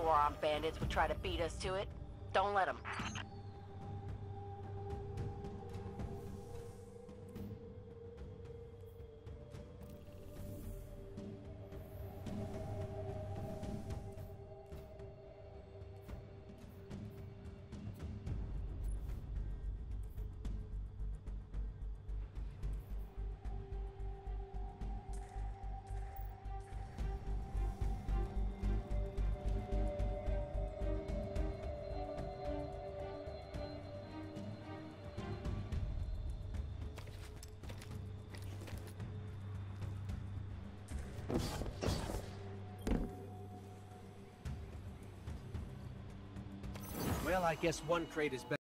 moron bandits would try to beat us to it. Don't let them. Well, I guess one crate is better.